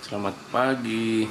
Selamat pagi.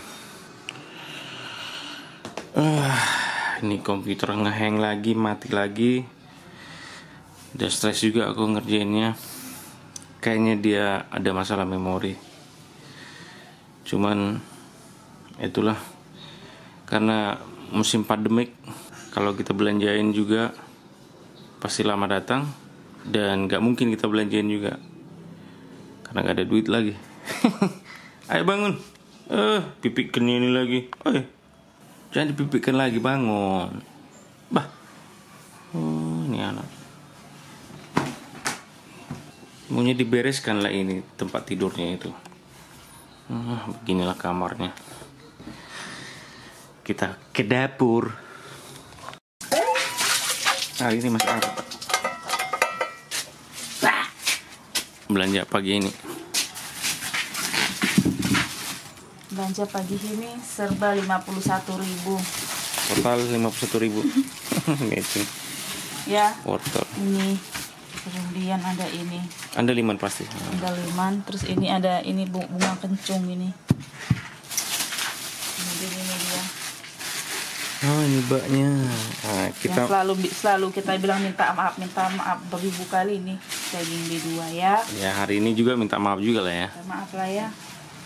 Ini komputer ngehang lagi, mati lagi. Udah stres juga aku ngerjainnya. Kayaknya dia ada masalah memori. Cuman itulah, karena musim pandemik, kalau kita belanjain juga pasti lama datang. Dan gak mungkin kita belanjain juga karena gak ada duit lagi. Ayo bangun. Pipikkan ini lagi. Jangan dipipikkan lagi, bangun. Bah. Ini anak. Maunya dibereskan lah ini tempat tidurnya itu. Beginilah kamarnya. Kita ke dapur. Ini masuk apa? Belanja pagi ini. Belanja pagi ini serba 51.000. Total 51.000. Matching. Ya. Wortel. Ini. Kemudian ada ini. Andaliman pasti. Andaliman. Terus ini ada ini bunga kencung ini. Kemudian ini dia. Ini baknya. Kita Selalu kita bilang minta maaf beribu kali ini daging B2 ya. Ya, hari ini juga minta maaf juga lah ya. Minta maaf lah ya.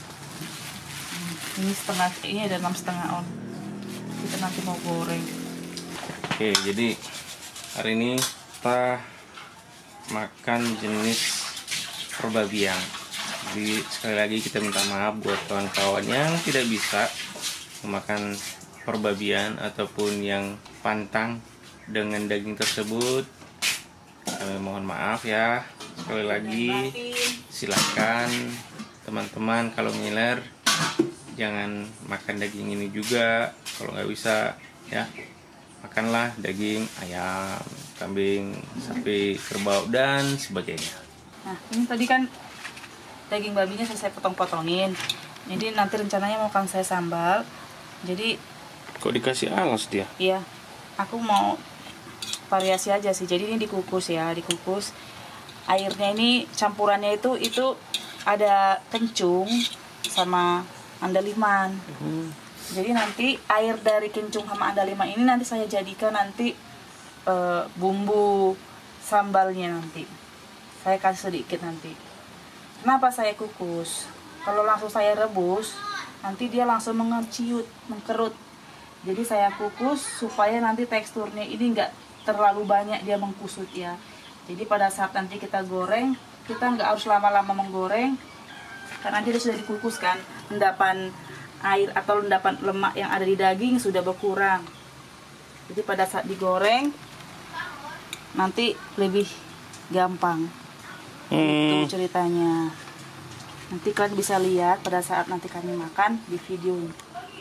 Ini ada 6,5 on. Kita nanti mau goreng. Oke, jadi hari ini kita makan jenis perbabian. Jadi sekali lagi kita minta maaf buat kawan-kawan yang tidak bisa memakan perbabian ataupun yang pantang dengan daging tersebut. Mohon maaf ya. Sekali lagi silakan teman-teman kalau ngiler jangan makan daging ini juga. Kalau nggak bisa ya, makanlah daging ayam, kambing, sapi, kerbau dan sebagainya. Nah, ini tadi kan daging babinya saya potong-potongin. Jadi nanti rencananya mau saya sambal. Jadi kok dikasih alas dia? Iya, aku mau variasi aja sih. Jadi ini dikukus ya, dikukus. Airnya ini campurannya itu ada kencung sama andaliman. Jadi nanti air dari kencung sama andaliman ini nanti saya jadikan nanti bumbu sambalnya nanti. Saya kasih sedikit nanti. Kenapa saya kukus? Kalau langsung saya rebus, nanti dia langsung mengkerut. Jadi saya kukus supaya nanti teksturnya ini enggak terlalu banyak dia mengkusut ya. Jadi pada saat nanti kita goreng, kita nggak harus lama-lama menggoreng. Karena dia sudah dikukus kan, endapan air atau endapan lemak yang ada di daging sudah berkurang. Jadi pada saat digoreng nanti lebih gampang. Itu ceritanya. Nanti kalian bisa lihat pada saat nanti kami makan di video ini.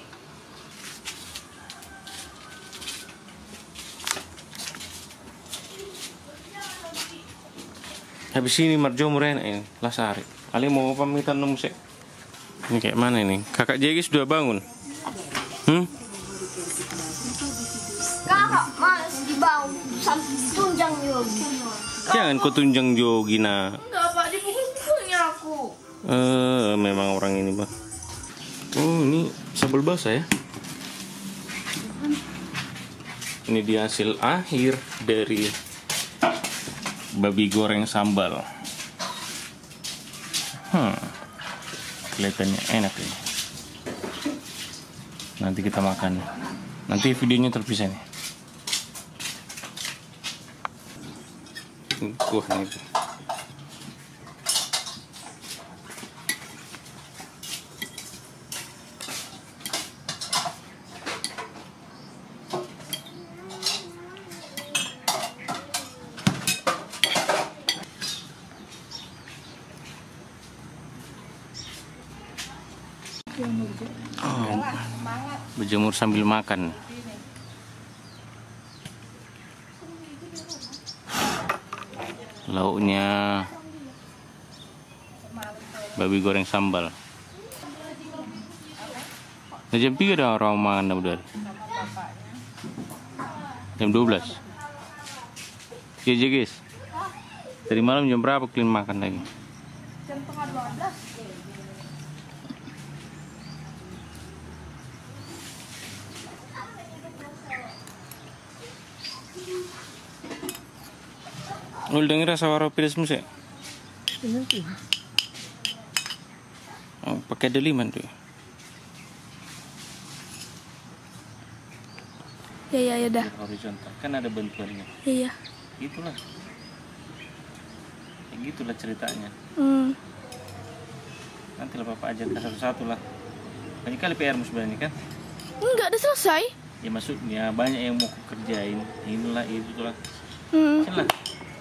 Habis ini marjomur enak ini, lasari. Ali mau pamitan nemu sih. Ini kayak mana ini? Kakak Jegi sudah bangun? Kakak masih dibangun sampai tunjang Yogi. Jangan kau tunjang Jogi nak. Enggak Pak, dipukul-pukulnya aku. Memang orang ini Pak. Ini sambal basah ya. Ini dia hasil akhir dari babi goreng sambal. Kelihatannya enak ini. Nanti kita makan. Nanti videonya terpisah nih. Wah, ini. Berjemur sambil makan. Lauknya babi goreng sambal. Nah, jam 3 dah orang makan udah. Jam 12. Ya guys. Dari malam jam berapa kalian makan lagi? Jam setengah 12. Lu denger suara pedas musik? Oh, pakai deliman tuh. Ya dah. Horizontal kan ada bentukannya. Iya. Itulah. Ya gitulah ceritanya. Nanti lah Bapak ajarkan satu-satu lah. Banyak kali PR sebenarnya kan? Enggak, udah selesai. Ya maksudnya banyak yang mau ku kerjain. Inilah itulah. Lah.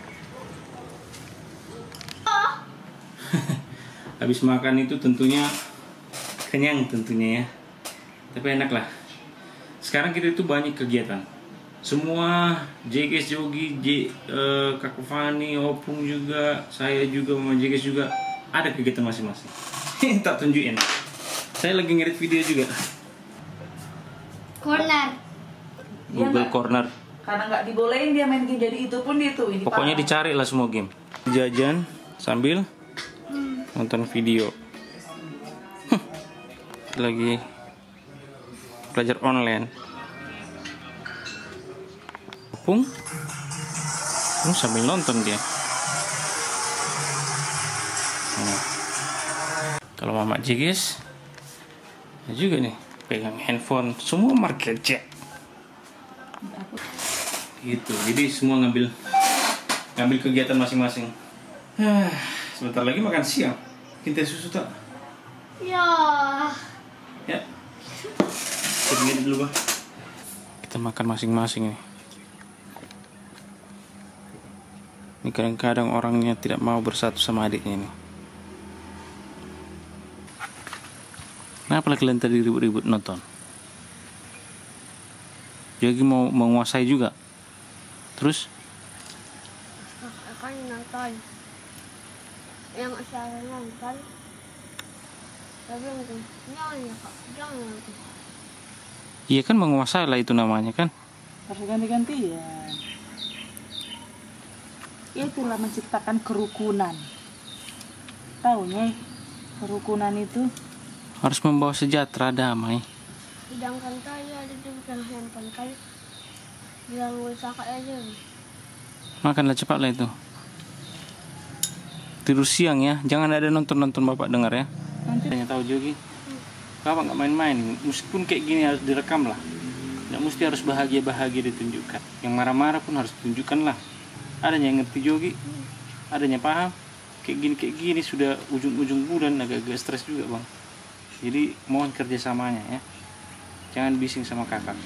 Habis makan itu tentunya kenyang tentunya ya. Tapi enak lah. Sekarang kita itu banyak kegiatan. Semua JGS Jogi, Kakak Fani, Opung juga, saya juga, Mama JGS juga ada kegiatan masing-masing. Tak tunjukin. Saya lagi ngedit video juga. Corner. Google Corner. Karena nggak dibolehin dia main game, jadi itu pun itu. Ini Pokoknya dicari lah semua game. Jajan sambil nonton video. Lagi belajar online. Opung sambil nonton dia. Kalau Mama Jigis juga nih pegang handphone, semua market cek gitu. Jadi semua ngambil kegiatan masing-masing. Sebentar lagi makan siang. Kita susu tak? Ya. Ya. Segini dulu, Bah. Kita makan masing-masing nih. Ini kadang-kadang orangnya tidak mau bersatu sama adiknya nih. Kenapa kalian tadi ribut-ribut nonton? Jogi mau menguasai juga. Terus? Akan nonton. Yang saya nonton. Tapi jangan nonton. Iya kan menguasai lah itu namanya kan? harus ganti-gantian. Itulah menciptakan kerukunan. Taunya kerukunan itu Harus membawa sejahtera damai. Sedangkan saya ada di bukan handphone kali. Bilang usaha aja. Makanlah cepatlah itu. Tidur siang ya, jangan ada nonton-nonton Bapak dengar ya. nanti Tanya tahu Jogi. Bapak nggak main-main, meskipun kayak gini harus direkam lah. Nggak mesti harus bahagia-bahagia ditunjukkan. Yang marah-marah pun harus ditunjukkan lah. Adanya yang ngerti Jogi, adanya paham. Kayak gini sudah ujung-ujung bulan agak-agak stres juga bang. Jadi mohon kerjasamanya ya. Jangan bising sama kakak.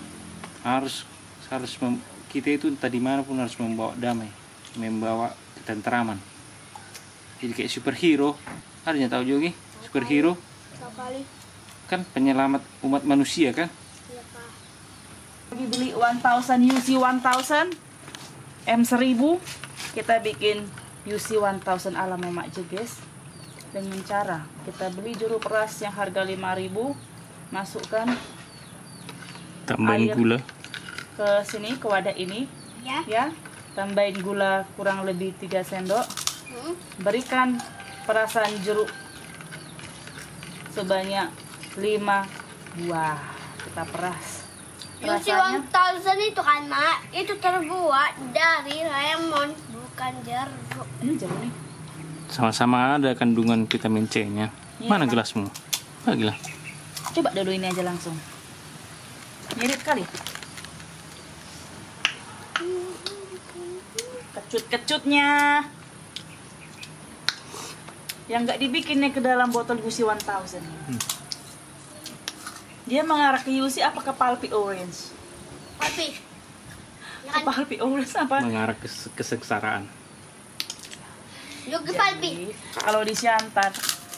Kita itu tadi mana pun harus membawa damai, membawa ketenteraman. Jadi kayak superhero. Adanya tahu Jogi? Superhero Sekali. kan penyelamat umat manusia kan? Ya, Pak. lagi beli 1000 UC 1000 M1000 kita bikin UC 1000 ala Mama Jeges dengan cara kita beli jeruk peras yang harga 5.000, masukkan Tambahin Air. gula. ke sini ke wadah ini Ya. ya, tambahin gula kurang lebih 3 sendok, berikan perasan jeruk sebanyak 5 buah, kita peras. UC Rasanya 1000 itu kan, Mak, itu terbuat dari lemon, bukan jeruk. ini jeruk nih. Sama-sama ada kandungan vitamin C-nya. Iya, Mana Pak. gelasmu? Bagilah. Coba dulu ini aja langsung. Mirip kali. Kecut-kecutnya. Yang nggak dibikinnya ke dalam botol UC 1000. Dia mengarah ke UC apa ke pulpy orange? Tapi Ke pulpy orange apa? Mengarah ke kesengsaraan. Yogi Palbi. Jadi, kalau di Siantar,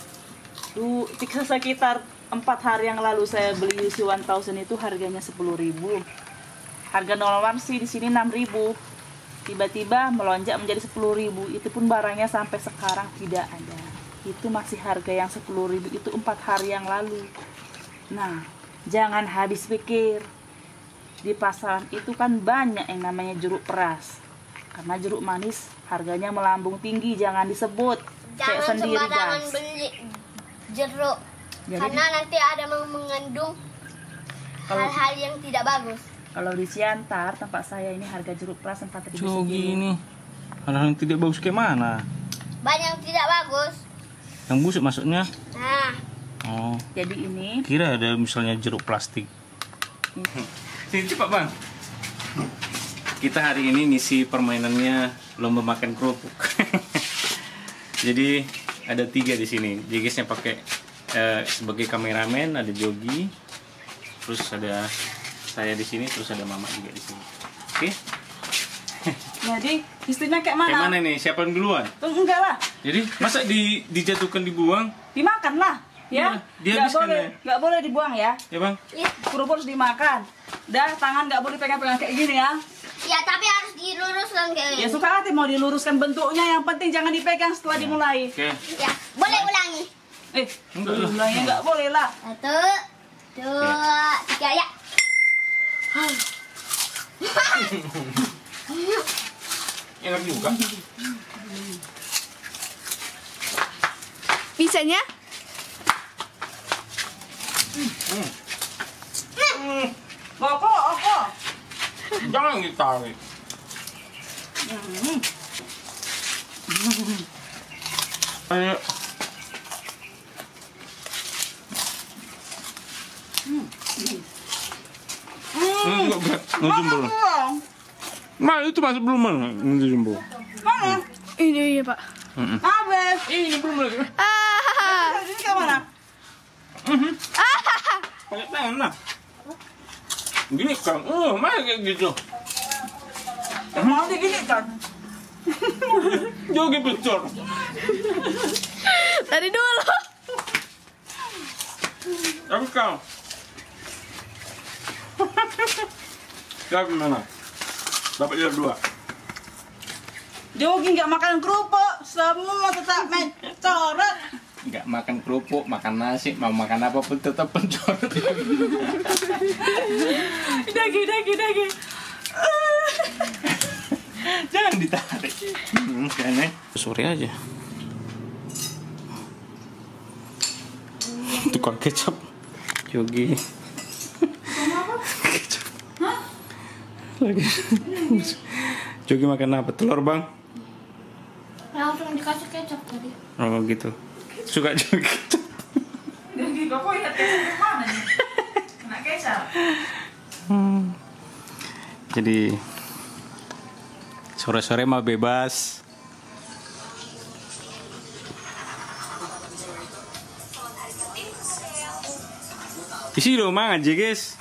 sekitar 4 hari yang lalu saya beli UC 1000 itu harganya 10.000. Harga normal sih di sini 6.000. Tiba-tiba melonjak menjadi 10.000. Itu pun barangnya sampai sekarang tidak ada. Itu masih harga yang 10.000 itu 4 hari yang lalu. Nah, jangan habis pikir. Di pasaran itu kan banyak yang namanya jeruk peras. Karena jeruk manis harganya melambung tinggi, jangan disebut. Kayak Jangan sendiri sembarangan guys. beli jeruk. Jadi- Karena nanti ada mengandung Kalau- hal-hal yang tidak bagus. Kalau di Siantar tempat saya ini harga jeruk peras 4.000 Jogi ini Hal-hal yang tidak bagus kayak mana? Banyak tidak bagus. Yang busuk maksudnya? Nah, Oh, Jadi ini kira ada misalnya jeruk plastik. Sini cepat bang. Kita hari ini misi permainannya lomba makan kerupuk. Jadi ada 3 di sini. Jegesnya pakai sebagai kameramen, ada Jogi, terus ada saya di sini, terus ada Mama juga di sini. Oke? jadi istrinya kayak mana? Kayak mana nih? Siapa yang duluan? Tuh, enggak lah, Jadi masa dijatuhkan dibuang? dimakan lah. Ya, Dia nggak habiskan boleh, ya? nggak boleh dibuang ya. Ya bang? Kerupuk harus dimakan. Dah, tangan nggak boleh pegang-pegang kayak gini ya. ya tapi harus diluruskan kayak Ya suka hati mau diluruskan bentuknya, yang penting jangan dipegang setelah dimulai. Oke. Ya, boleh ulangi. Enggak lah. Mulainya nggak boleh lah. 1, 2, 3 ya. Enak juga. Bisanya? Kok. Jangan ditarik. Ayo. Ngejembur. Nah itu masih belum mana ngejembur. Mana? Ini Pak. Abes. Ini belum lagi. Ini ke mana? Pakai tangan lah. Gini kan, mana kayak gitu. Mau digini kan? Jogi pecor. Dari dulu. Tapi kau. Dapat mana? Dapat dia 2. Jogi nggak makan kerupuk, semua tetap mencoret. Nggak makan kerupuk, makan nasi, mau makan apapun tetap pencor. Dagi. Jangan ditarik. Kayaknya sore aja. Tukar kecap. Jogi. Kecap. Lagi. Jogi makan apa? Telur bang? Langsung dikasih kecap tadi. Oh gitu. Suka Jogi kecap. Dagi, kok lihat kecap mana nih? Kena kecap. Jadi sore-sore mah bebas. Isi dong mang aja guys.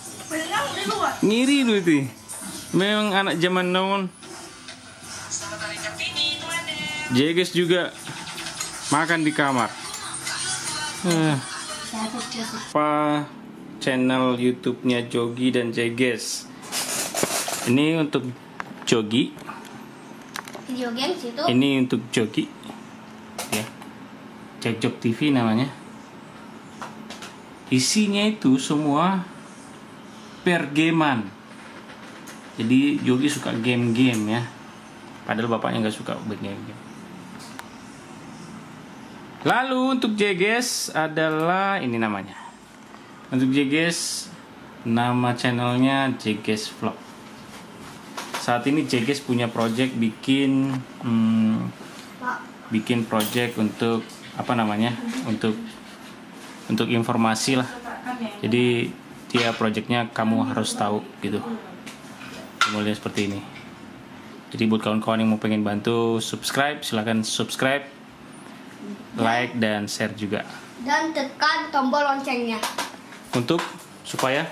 Ngiri lu itu. Memang anak zaman now. Jeges juga makan di kamar. Apa channel YouTube-nya Jogi dan Jeges. Ini untuk Jogi. Video games itu. Ini untuk Jogi. Ya. Cekjok TV namanya. Isinya itu semua pergaman. Jadi Jogi suka game-game ya. Padahal bapaknya nggak suka game-game. Lalu untuk Jeges adalah ini namanya. Untuk Jeges nama channelnya Jeges Vlog. Saat ini Jeges punya project bikin project untuk apa namanya? Untuk informasi lah. Jadi dia projectnya kamu harus tahu gitu. Kemudian seperti ini. Jadi buat kawan-kawan yang mau pengen bantu subscribe, silahkan subscribe, like dan share juga. Dan tekan tombol loncengnya. Untuk supaya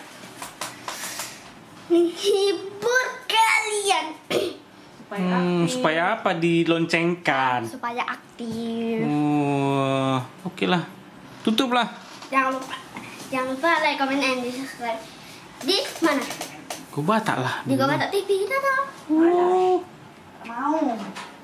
Menghibur kalian. supaya apa diloncengkan? Supaya aktif. Oke lah. Tutup lah. Jangan lupa like, comment, and subscribe. Di mana? Gue batak lah. Di Gobata TV. Dadah. Mau.